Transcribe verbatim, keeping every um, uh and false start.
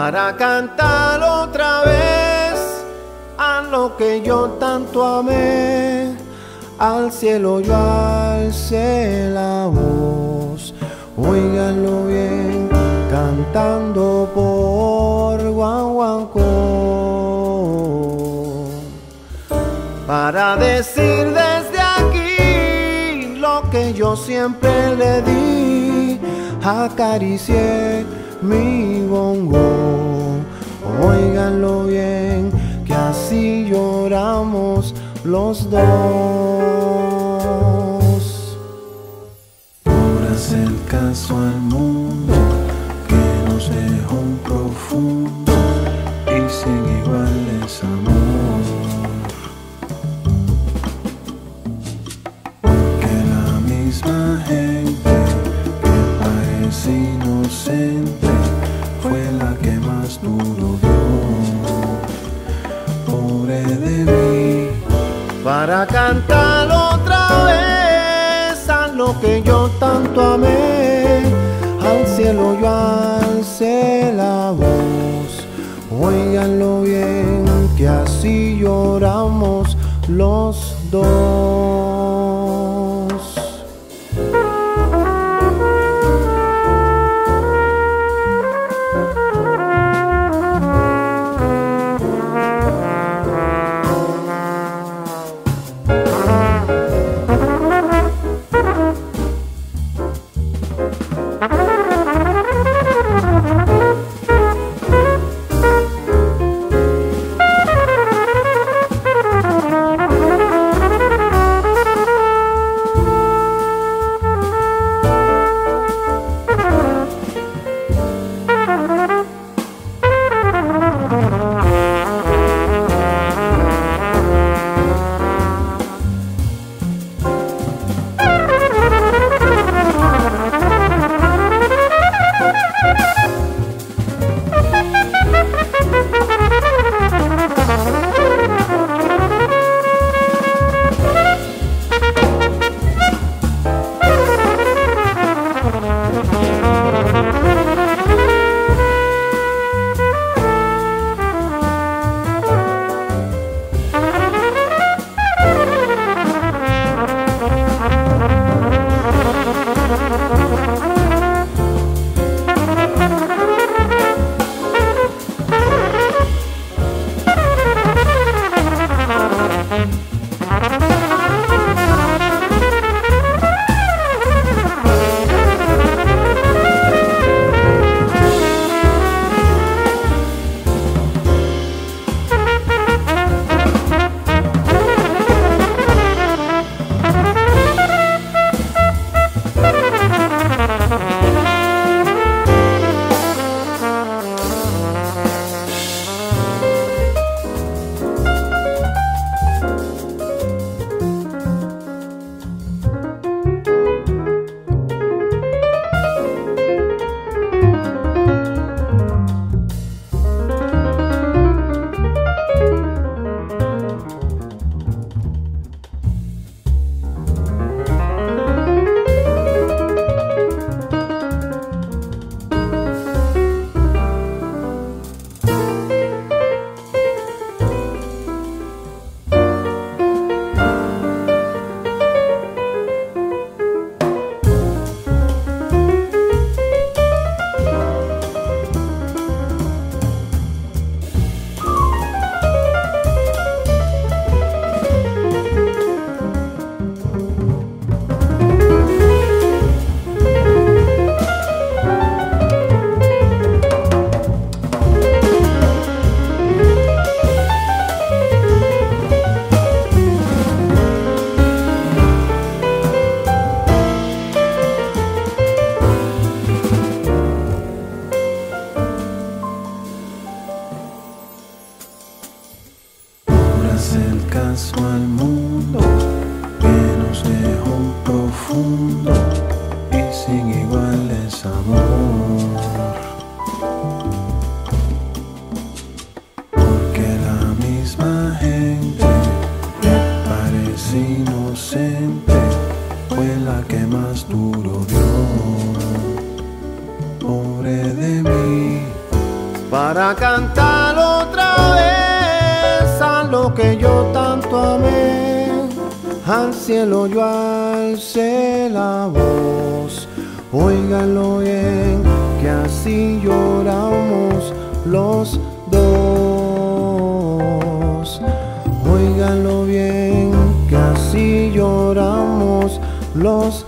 para cantar otra vez a lo que yo tanto amé. Al cielo yo alcé la voz, óiganlo bien, cantando por Guaguanco, para decir desde aquí lo que yo siempre le di. Acaricié mi bongo, óiganlo bien, que así lloramos los dos. Por hacer caso al mundo que nos dejó un profundo y sin iguales amor, porque la misma gente que parece inocente fue la que más duro dio. Pobre de mí, para cantar otra vez a lo que yo tanto amé. Al cielo yo alcé la voz, óiganlo bien, que así lloramos los dos. para cantar otra vez a lo que yo tanto amé. Al cielo yo alcé la voz, óiganlo bien, que así lloramos los dos. Óiganlo bien, que así lloramos los